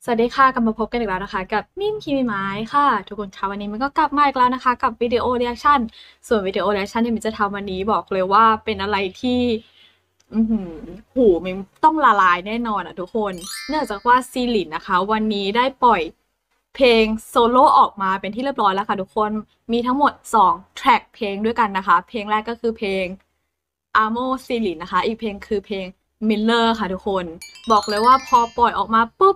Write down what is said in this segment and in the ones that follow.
สวัสดีค่ะกลับมาพบกันอีกแล้วนะคะกับนิ่มคีมีไม้ค่ะทุกคนคะวันนี้มันก็กลับมาอีกแล้วนะคะกับวิดีโอเรีแอคชั่นส่วนวิดีโอเรีแอคชั่นที่มันจะทำวันนี้บอกเลยว่าเป็นอะไรที่หูมันต้องละลายแน่นอนอ่ะทุกคนเนื่องจากว่าซีลินนะคะวันนี้ได้ปล่อยเพลงโซโล่ออกมาเป็นที่เรียบร้อยแล้วค่ะทุกคนมีทั้งหมด2แทร็กเพลงด้วยกันนะคะเพลงแรกก็คือเพลงอาโมซีลินนะคะอีกเพลงคือเพลงมิลเลอร์ค่ะทุกคนบอกเลยว่าพอปล่อยออกมาปุ๊บ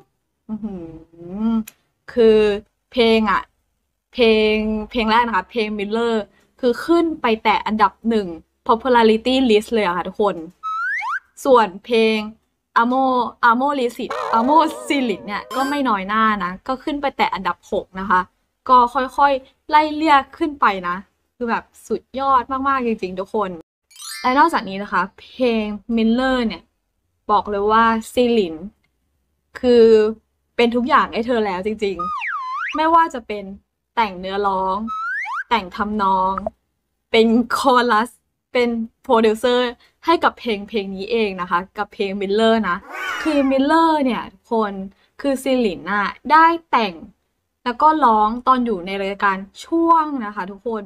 คือเพลงอ่ะเพลงแรกนะคะเพลง Miller คือขึ้นไปแตะอันดับ1 popularity list เลยอะค่ะทุกคนส่วนเพลง Amo Lisit Amo Silit เนี่ยก็ไม่น้อยหน้านะก็ขึ้นไปแตะอันดับ6นะคะก็ค่อยๆไล่เลี่ยขึ้นไปนะคือแบบสุดยอดมากๆจริงๆทุกคนและนอกจากนี้นะคะเพลง Miller เนี่ยบอกเลยว่าซิลินคือเป็นทุกอย่างให้เธอแล้วจริงๆไม่ว่าจะเป็นแต่งเนื้อร้องแต่งทำนองเป็นคอรัสเป็นโปรดิวเซอร์ให้กับเพลงนี้เองนะคะกับเพลงมิลเลอร์นะคือมิลเลอร์เนี่ยคนคือซิลินน่ะได้แต่งแล้วก็ร้องตอนอยู่ในรายการช่วงนะคะทุกคน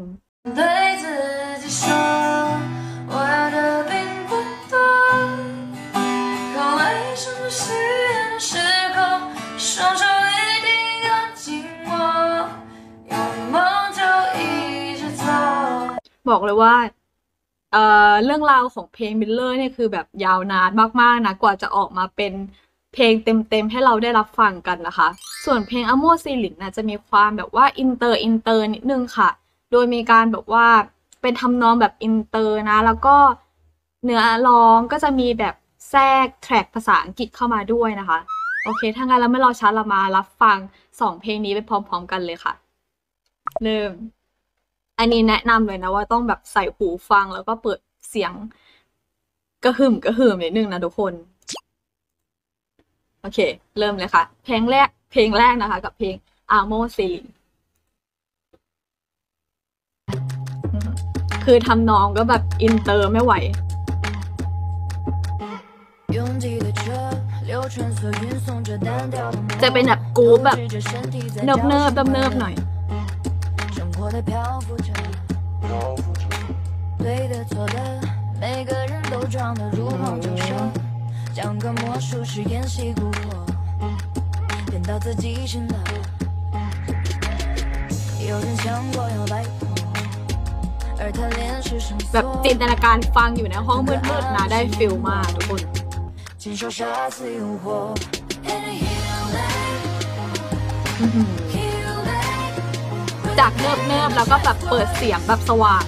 บอกเลยว่าเรื่องราวของเพลงมิลเลอร์เนี่ยคือแบบยาวนานมากๆนะกว่าจะออกมาเป็นเพลงเต็มๆให้เราได้รับฟังกันนะคะส่วนเพลงอโมซิลินนะจะมีความแบบว่าอินเตอร์นิดนึงค่ะโดยมีการแบบว่าเป็นทำนองแบบอินเตอร์นะแล้วก็เนื้อร้องก็จะมีแบบแทรกแทร็กภาษาอังกฤษเข้ามาด้วยนะคะโอเคถ้างั้นเราไม่รอช้าเรามารับฟัง2เพลงนี้ไปพร้อมๆกันเลยค่ะเริ่มอันนี้แนะนำเลยนะว่าต้องแบบใส่หูฟังแล้วก็เปิดเสียงกระหึ่มนิดนึงนะทุกคนโอเคเริ่มเลยค่ะเพลงแรกนะคะกับเพลง Amo Silit คือทำนองก็แบบอินเตอร์ไม่ไหวจะเป็นแบบกู๊ปแบบเนิบหน่อย对的错的每个人都装得如梦就生像个魔术师演戏蛊惑变到自己身了有人想过要摆脱而他连是生แบบจินตนาการฟังอยู่ในห้องมืดๆนะได้ฟิลมากทุกคน亲手杀死诱惑จากเนิบแล้วก็แบบเปิดเสียงแบบสว่าง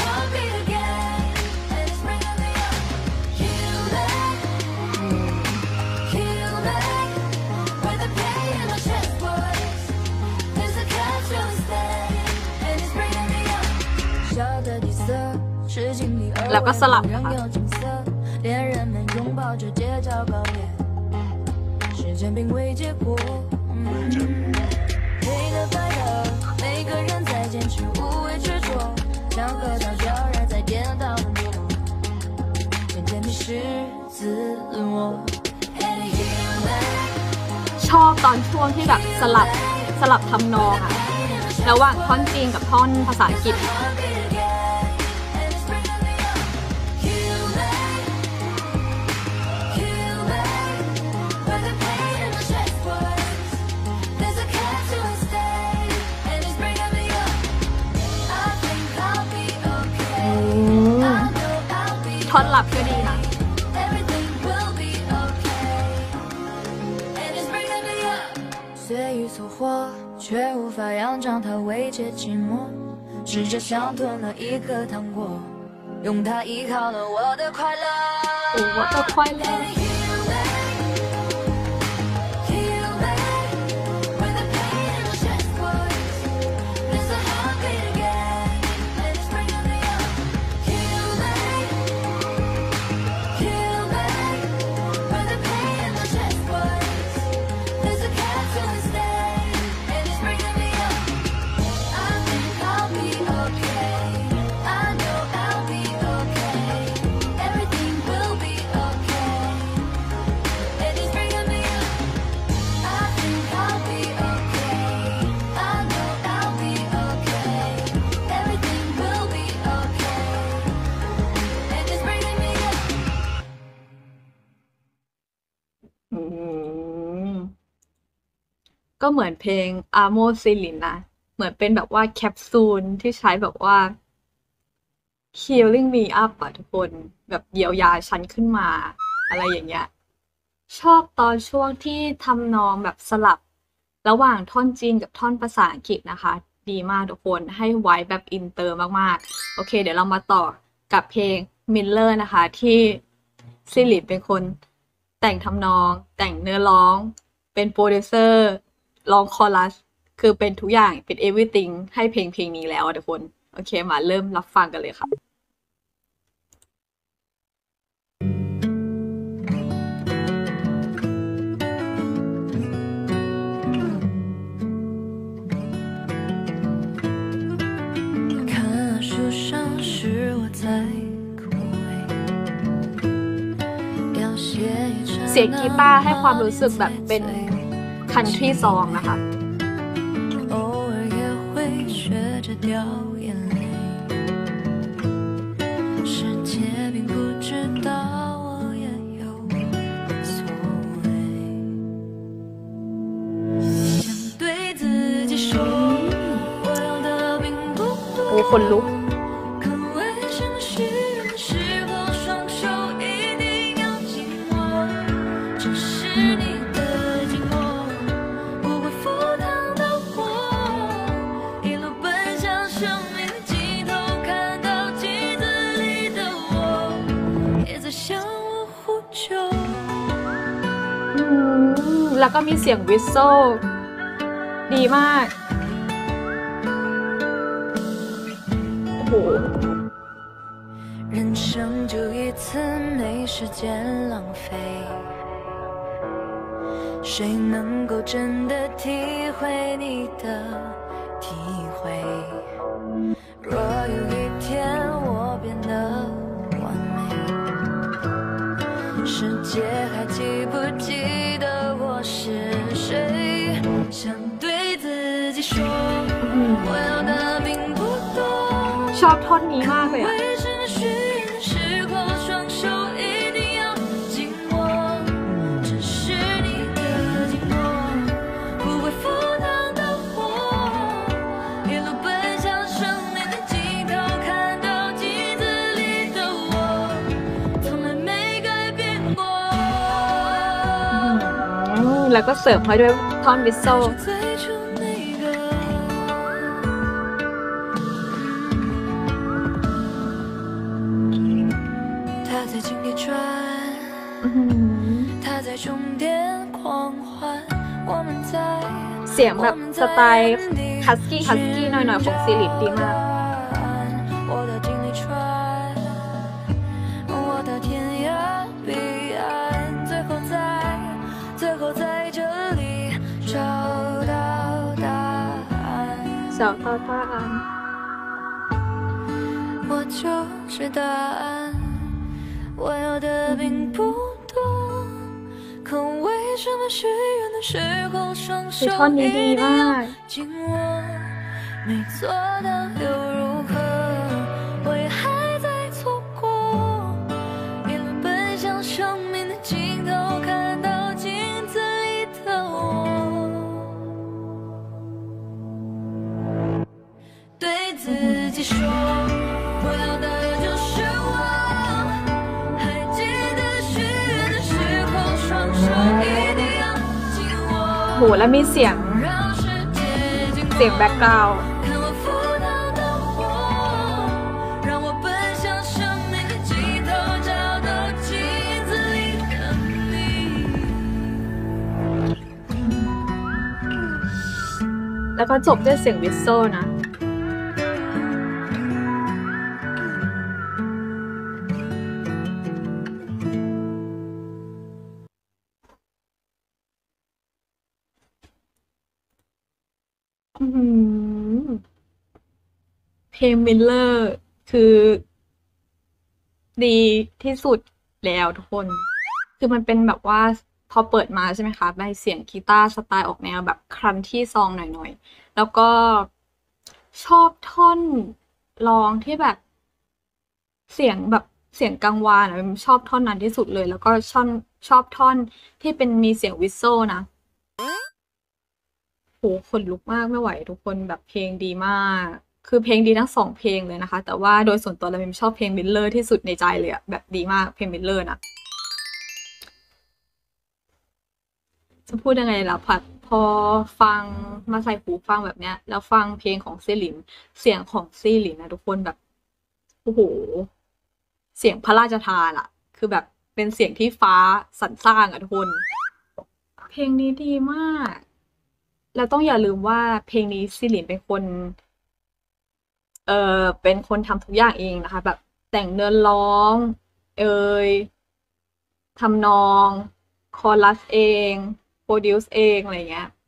แล้วก็สลับค่ะชอบตอนช่วงที่แบบสลับทำนองอะระหว่างท่อนจีนกับท่อนภาษาอังกฤษท่อนหลับก็ดีนะ虽遇错祸却无法仰仗它慰藉寂寞试着想吞了一颗糖果用它依靠了我的快乐我的快乐มก็เหมือนเพลง Amo Silin นะเหมือนเป็นแบบว่าแคปซูลที่ใช้แบบว่า healing me up อะทุกคนแบบเยียวยาฉันขึ้นมาอะไรอย่างเงี้ยชอบตอนช่วงที่ทำนองแบบสลับระหว่างท่อนจีนกับท่อนภาษาอังกฤษนะคะดีมากทุกคนให้ไว้แบบอินเตอร์มากๆโอเคเดี๋ยวเรามาต่อกับเพลง Miller นะคะที่ซิลิเป็นคนแต่งทำนองแต่งเนื้อร้องเป็นโปรดิวเซอร์ร้องคอรัสคือเป็นทุกอย่างเป็น everything ให้เพลงนี้แล้วอะทุกคนโอเคมาเริ่มรับฟังกันเลยค่ะ看了树上是我在枯萎，凋谢一刹เสียงกีตาร์ให้ความรู้สึกแบบ那เป็น才醉， country song นะคะ偶尔也会学着掉眼泪。世界并不知道我也有所谓，想对自己说，我要的并不โอ้多。 คนลุก可为什么许愿的时候，双手一定要紧握？这是你的寂寞，不会赴汤蹈火，一路奔向生命的尽头，看到镜子里的我，也在向我呼救。 อืมแล้วก็มีเสียงวิสโซลดีมาก โอ้โห人生就一次，没时间浪费。谁能够真的体会你的体会？若有一天我变得完美，世界还记不记得我是谁？想对自己说，我要的并不多。 ชอบท่อนนี้มากเลยอะ为什么许愿的时候，双手一定要紧握？这是你的寂寞，不会赴汤蹈火，一路奔向生命的尽头，看到镜子里的我，从来没改变过。 อืมแล้วก็เสริมให้ด้วยท่อนวิสโซล是最初那个。他在井底转， อื้อหือ他在终点狂欢，我们在เสียงแบบสไตล์ฮัสกี้หน่อยๆของซิลิดีมาก我的井里穿，我的天涯彼岸，最后在这里找到答案。 เสียงต่อต้าน我就是答案，我要的并不多，可为什么许愿的时候，双คือ手ท่อนนี้ดี一定มา要ก紧握？没做到又如何？我也还在错过，一路奔向生命的尽头，看到镜子里的我。对自己说，我要的就是我。还记得许愿的时候，双手一定要紧握。 โหแล้วมีเสียง让世界经เสียง过แบ็กกราวด์看我赴汤蹈火，让我奔向生命的尽头，找到镜子里的你。 แล้วก็จบด้วยเสียงวิสโซลนะ อื้อหือเพลงมิลเลอร์คือดีที่สุดแล้วทุกคน คือมันเป็นแบบว่าพอเปิดมาใช่ไหมคะใบเสียงกีตาร์สไตล์ออกแนวแบบครันที่ซองหน่อยๆ แล้วก็ชอบท่อนร้องที่แบบเสียงแบบเสียงกังวานอะมินชอบท่อนนั้นที่สุดเลย แล้วก็ชอบท่อนที่เป็นมีเสียงวิสโซลนะโหขนลุกมากไม่ไหวทุกคนแบบเพลงดีมาก คือเพลงดีทั้งสองเพลงเลยนะคะ แต่ว่าโดยส่วนตัวแล้วมินชอบเพลงมิลเลอร์ที่สุดในใจเลยอะแบบดีมากเพลงมิลเลอร์นะ จะพูดยังไงล่ะผัดพอฟังมาใส่หูฟังแบบเนี้ย แล้วฟังเพลงของซีหลินเสียงของซีหลินนะทุกคนแบบโอ้โหเสียงพระราชทานอะคือแบบเป็นเสียงที่ฟ้าสรรสร้างอะทุกคนเพลงนี้ดีมากแล้วต้องอย่าลืมว่าเพลงนี้ซีหลินเป็นคนเป็นคนทำทุกอย่างเองนะคะแบบแต่งเนื้อร้องเอยทำนองคอรัสเองโปรดิวซ์เองอะไรเงี้ย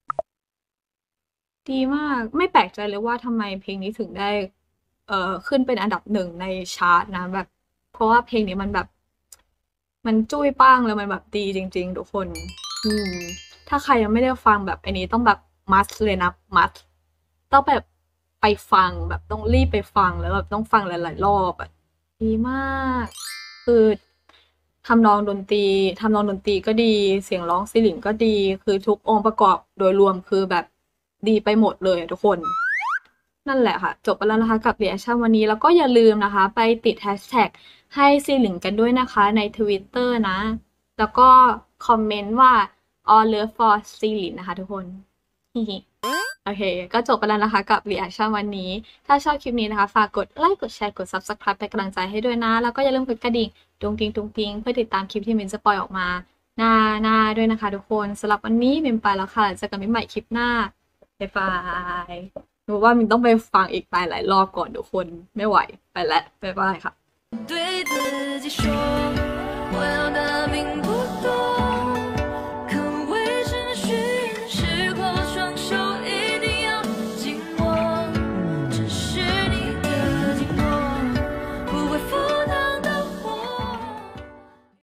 ดีมากไม่แปลกใจเลยว่าทำไมเพลงนี้ถึงได้ขึ้นเป็นอันดับหนึ่งในชาร์ตนะแบบเพราะว่าเพลงนี้มันแบบมันจุ้ยป้างแล้วมันแบบดีจริงๆทุกคนอืมถ้าใครยังไม่ได้ฟังแบบอันนี้ต้องแบบมัสเลยนะมัสต้องแบบไปฟังแบบต้องรีบไปฟังแล้วแบบต้องฟังหลายๆรอบอ่ะดีมากคือทำนองดนตรีก็ดีเสียงร้องซิลินก็ดีคือทุกองค์ประกอบโดยรวมคือแบบดีไปหมดเลยอะทุกคน นั่นแหละค่ะ จบไปแล้วนะคะกับ reaction วันนี้ แล้วก็อย่าลืมนะคะ ไปติด hashtag ให้ซีหลิงกันด้วยนะคะใน Twitter นะ แล้วก็คอมเมนต์ว่า all love for ซีหลินนะคะทุกคน ฮิฮิโอเค ก็จบไปแล้วนะคะกับ reaction วันนี้ ถ้าชอบคลิปนี้นะคะ ฝากกดไลค์กดแชร์กด subscribe เป็นกำลังใจให้ด้วยนะ แล้วก็อย่าลืมกดกระดิ่งตุงติงตุงติงเพื่อติดตามคลิปที่มินจะปล่อยออกมาหน้าด้วยนะคะทุกคนสำหรับวันนี้มินไปแล้วค่ะเจอกันใหม่คลิปหน้าบ๊ายบายหนูว่ามินต้องไปฟังอีกหลายรอบก่อนทุกคนไม่ไหวไปแล้วบ๊ายบายค่ะ对自己说，我要的。